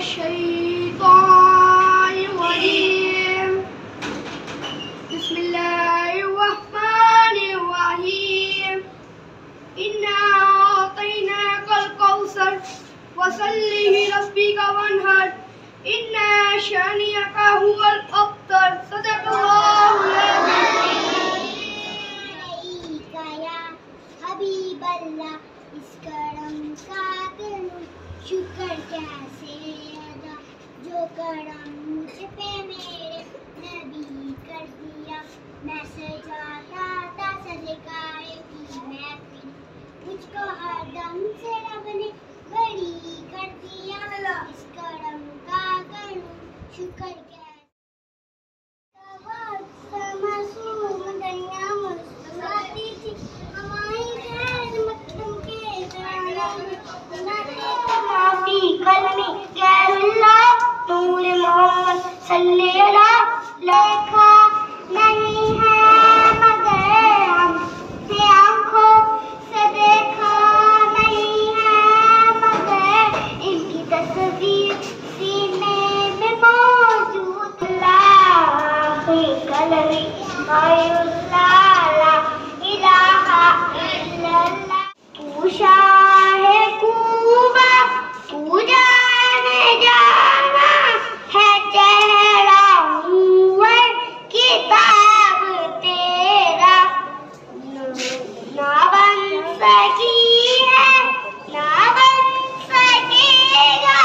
मिनश्शैतानिर्रजीम। बिस्मिल्लाहिर्रहमानिर्रहीम। इन्ना अतैनाकल कौसर वसल्लि लिरब्बिका वन्हर इन्ना शानिअका हुवल अब्तर। सदक़ल्लाहुल अज़ीम। या हबीबल्लाह, इस करम का करूं शुक्र कैसे अदा, जो करम मुझ पे मेरे नबी कर दिया। मैं सजाता था सदकाए की महफिल, मुझको हर दम से रब ने बड़ी कर दिया। इस करम का करूं शुक्र कैसे। मासूम दुनिया मुस्कुराती थी, हमारी खैर मक्खन के दाने माफी कलमी गैरुल्लाह नूर मोहम्मद सल्ले अला। लेखा नहीं है मगर हमसे आँखों से देखा नहीं है, मगर इनकी तस्वीर सीने में मौजूद। कलमी गैरुल्लाह ला इलाहा इल्लल्लाह। तू शाहे कूबा तू जाने जाना है, चेहरा हुए किताब तेरा। ना बन सकी है ना बन सकेगा।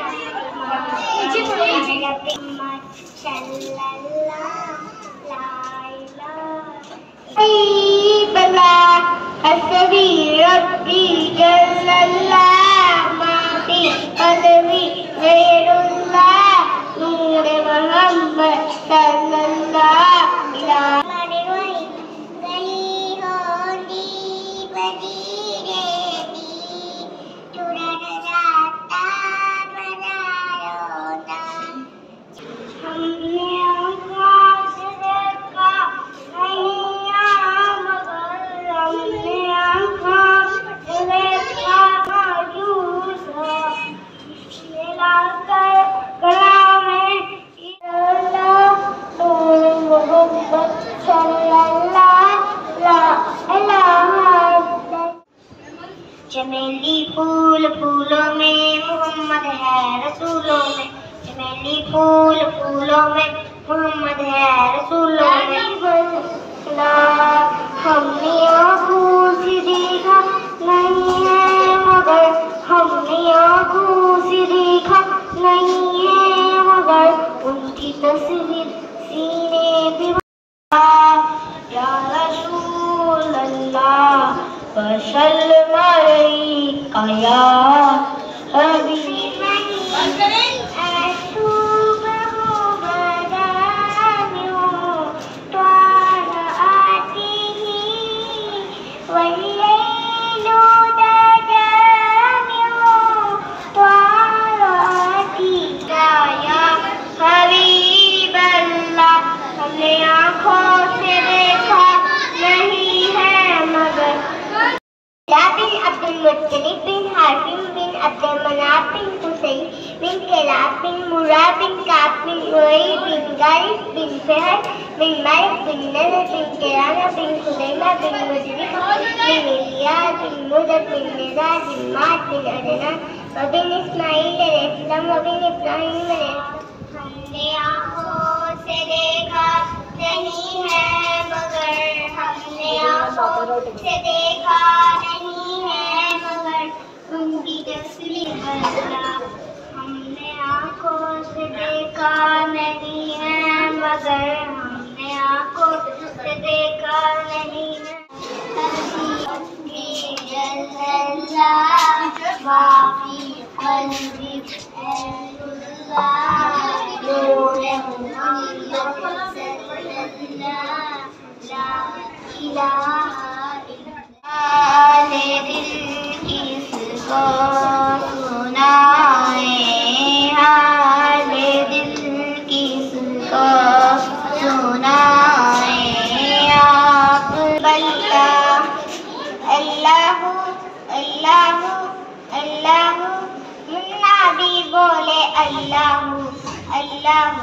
हसबी रब्बी जल्लल्लाह माफी कलमी गैरुल्लाह नूर मोहम्मद सल्लल्लाहु अलैहि वसल्लम। गली होती बदी रहती, चुरन जाता मजा होता। हमने आकाश देखा नहीं मगर हमने आकाश देखा मौजूद है। मिलाकर कलाम नूर मोहम्मद सल्लल्लाहु अलैहि। चमेली फूल फूलों में मोहम्मद है रसूलों में, चमेली फूल फूलों में मोहम्मद है रसूलों में। हमने आँखों से देखा नहीं है मगर हमने आँखों से देखा नहीं है, मगर उनकी तस्वीर सीने पे। या रसूल अल्लाह वसल्लम अलैका या हबीब। हमने आँखों से देखा नहीं है मगर। बिन अब्दुल मुत्तलिब बिन हाशिम बिन अब्दुल मनाफ बिन कुसै बिन किलाब बिन मुर्रा बिन काब बिन लुई बिन गालिब बिन फहर बिन मालिक बिन नज़र बिन किराना बिन सुलैमा बिन मुजरिम बिन इलियास बिन मुदर बिन निज़ार बिन माद बिन अदनान व बिन इस्माईल अलैहिस्सलाम व बिन इब्राहीम अलैहिस्सलाम। हमने आँखों से देखा नहीं है मगर हमने आँखों से देखा नहीं है, मगर उनकी तस्वीर बदला। हमने आँखों से देखा नहीं है मगर हमने आँखों से देखा नहीं है। माफी कल्बी हाले दिल किसको सुनाए, हाले दिल किसको सुनाए। आप बल्ला अल्लाह अल्लाह अल्लाह मुन्ना भी बोले अल्लाह अल्लाह।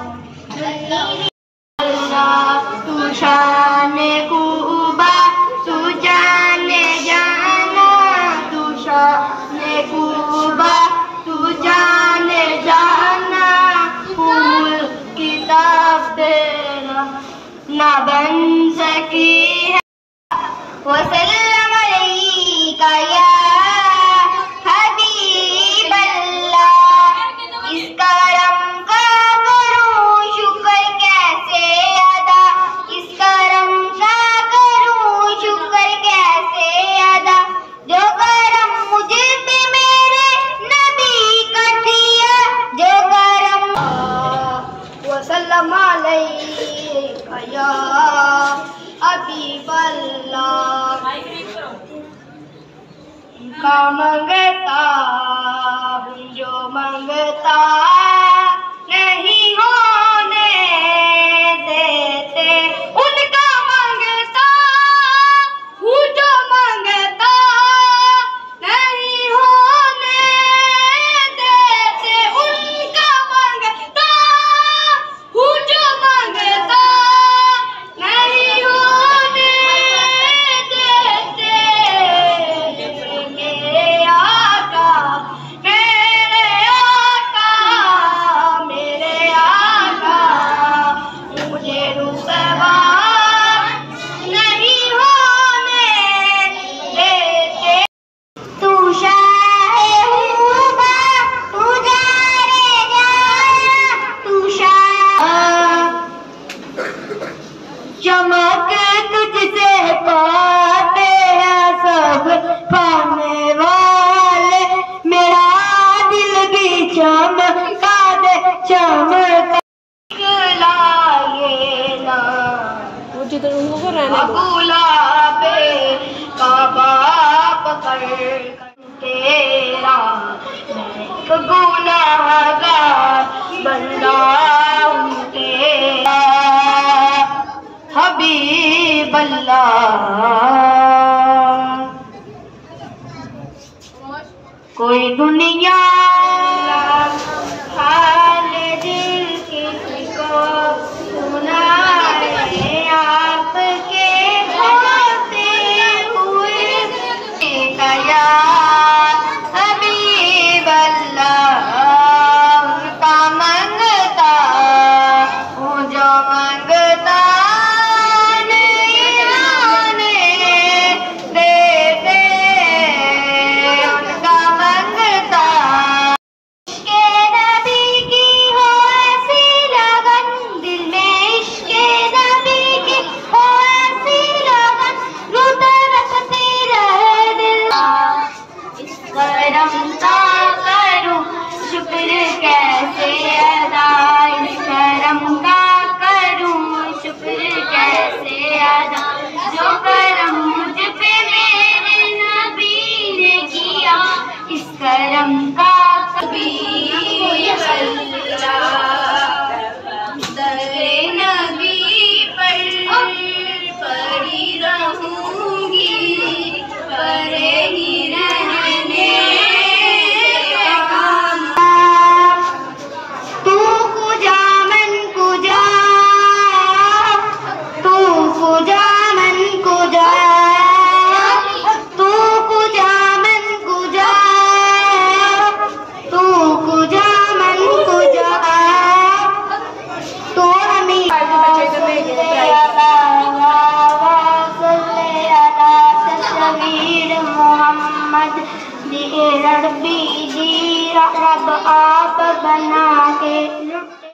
तू शाने कुबा तू जाने जाना, तू शाने कुबा तू जाने जाना, फूल किताब तेरा ना बन सकी है। वसल्लम अलैका या हबीब अल्लाह। इस करम का करूं शुक्र कैसे अदा, इस करम का करूं शुक्र कैसे अदा, जो करम मुझे पे मेरे नबी कर दिया, जो करम। वसल्लम अलैका या हबीब अल्लाह। का मंगता हूँ जो मंगता नहीं होने देते, उनका मंगता हूँ जो मंगता नहीं होने देते, उनका मंगता हूँ जो मंगता नहीं होने देते। मेरे आका मुझे रुसवा नहीं होने देते। तू शाहे हुबा तू जा रे जाना, तू शाह। चमक तुझसे पाते हैं सब पाने वाले, मेरा दिल भी चमका दे चमका ना गुलाबे का बाप कर तेरा मैं गुनाहगार बंदा हूँ तेरा हबीब अल्लाह। कोई दुनिया हाल दिल किसको सुनाए, आपके होते हुए कया हबीब अल्लाह। का मंगता हूँ जो मंगता नहीं होने देते, उनका मंगता। इश्क़े नबी की हो ऐसी लगन, दिल में इश्क़े नबी की हो ऐसी लगन, रोते रखते रहे दिल। इस करम का करूं शुक्र कैसे अदा, इस करम का करूं शुक्र कैसे अदा, जो करम मुझ पे मेरे नबी ने किया, इस करम का कभी दरे नबी पर पड़ी रहूंगी, परे ही रहने का। तू कुजा मन कुजा, तू कुजा मन कुजा, तू कुजा मन कुजा, तू कुजा मन कुजा, तू हमें मोहम्मद दी रब्बी दी रब आप बना के